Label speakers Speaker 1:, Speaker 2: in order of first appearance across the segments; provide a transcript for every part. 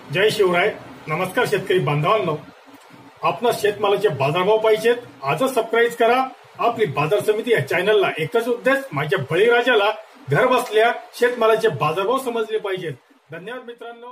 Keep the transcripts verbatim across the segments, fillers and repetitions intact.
Speaker 1: जय शिवराय. नमस्कार शेतकरी बांधवांनो, आपणा शेतमालाचे बाजारभाव पाहिजेत आजच सबस्क्राईब करा आपली बाजार समिती या चॅनलला. एकच उद्देश, माझ्या बळीराजाला घर बसल्या शेतमालाचे बाजारभाव समजले पाहिजेत. धन्यवाद मित्रांनो.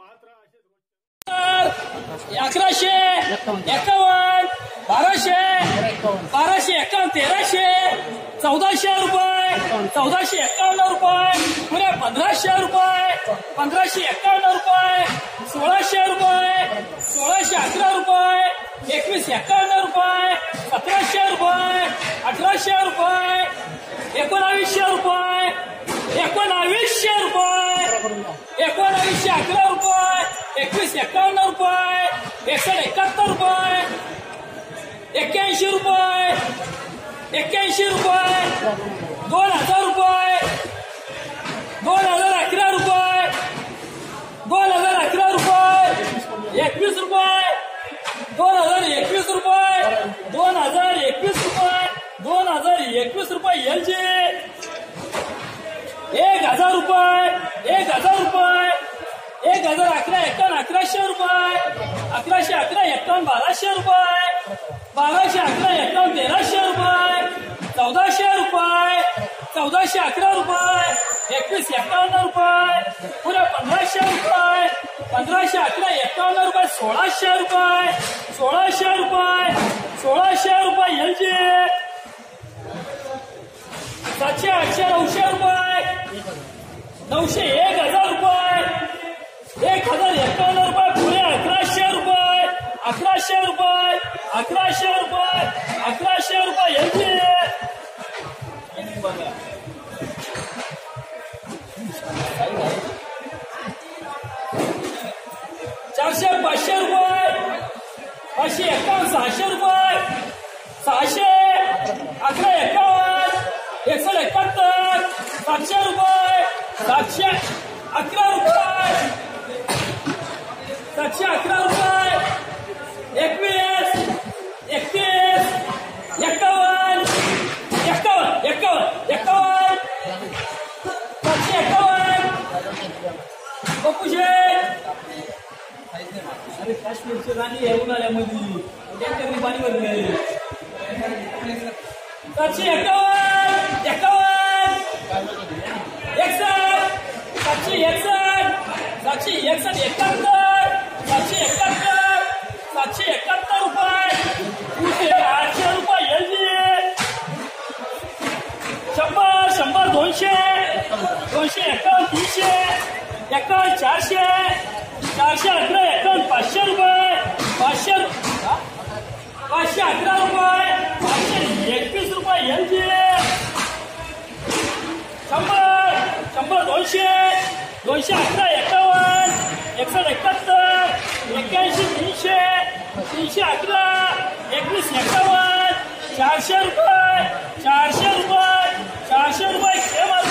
Speaker 2: अकराशे एकावन्न, बाराशे बाराशे एकावन्न, तेराशे चौदाशे रुपये, चौदाशे एकावन्न रुपये, पुढे पंधराशे रुपये, पंधराशे एकावन्न रुपये, सोळाशे रुपये, सोळाशे अकरा रुपये, एकवीस एकावन्न रुपये, सतराशे रुपये, अठराशे रुपये, एकोणावीसशे रुपये, एकोणावीसशे रुपये, एकोणावीसशे अकरा रुपये, एकवीस एकावन्न रुपये, एकसष्ट एकाहत्तर रुपये, एक्क्याऐंशी रुपये, एक्क्याऐंशी रुपये, दोन हजार रुपये, दोन हजार अकरा रुपये, दोन हजार अकरा रुपये, एकवीस रुपये, दोन हजार एकवीस रुपये, दोन हजार एकवीस रुपये, दोन हजार एकवीस रुपये एल जी, एक हजार रुपये, एक हजार रुपये, एक हजार अकरा एकावन्न, अकराशे रुपये, अकराशे अकरा एकावन्न, बाराशे रुपये, बाराशे अकरा एकावन्न, तेराशे रुपये, चौदाशे रुपये, चौदाशे अकरा रुपये, एकवीस एकावन्न रुपये, पुढे पंधराशे रुपये, पंधराशे अकरा एकावन्न रुपये, सोळाशे रुपये, सोळाशे रुपये, सोळाशे रुपये एल जी, सातशे आठशे नऊशे रुपये, नऊशे एक हजार रुपये, एक हजार एकावन्न रुपये, पुढे अकराशे रुपये, अकराशे रुपये, अकराशे रुपये, अकराशे रुपये एल जी, चारशे पाचशे रुपये, पाचशे एकावन्न, सहाशे रुपये, सहाशे अकरा एकावन्न, एकसष्ट एकाहत्तर, सातशे रुपये, सातशे अकरा रुपये, सातशे अकरा रुपये, एकवीस, एकतीस, एकावन्न, एकावन्न, एकावन्न, एकावन्न, सातशे एकावन्न, बकुशे अरे काश्मीरची राणी आहे उन्हाळ्यामध्ये टँकरनी पाणी भरले. सातशे एकावन्न, एकावन्न, एकसष्ट, सातशे एकसष्ट, सातशे एकसष्ट, एकाहत्तर, सातशे एकाहत्तर, सातशे एकाहत्तर रुपये, आठशे रुपये एल जी, शंभर, शंभर, दोनशे, दोनशे एकावन्न, तीनशे एकावन्न, चारशे, चारशे अकरा एकावन्न, पाचशे रुपये, पाचशे पाचशे अकरा रुपये, पाचशे एकवीस रुपये एल जी, शंभर, शंभर, दोनशे, दोनशे अकरा एकावन्न, एकसष्ट एकाहत्तर, एक्क्याऐंशी, तीनशे, तीनशे अकरा, एकवीस एकावन्न, चारशे रुपये, चारशे रुपये, चारशे रुपये हे मार्ग.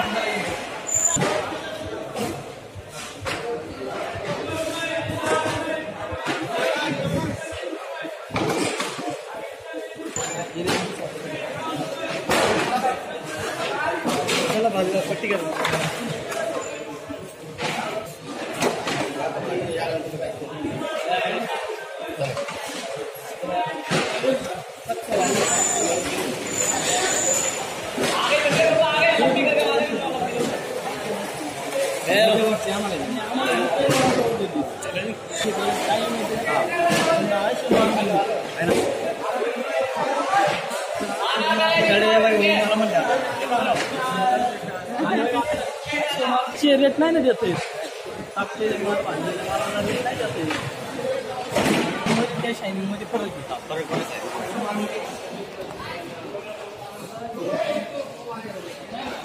Speaker 2: पट्टी कर रेट नाही ना देतोय आपले माल रेट नाही देतोय त्या शायनिंग मध्ये फरक होता. फरक पडत आहे.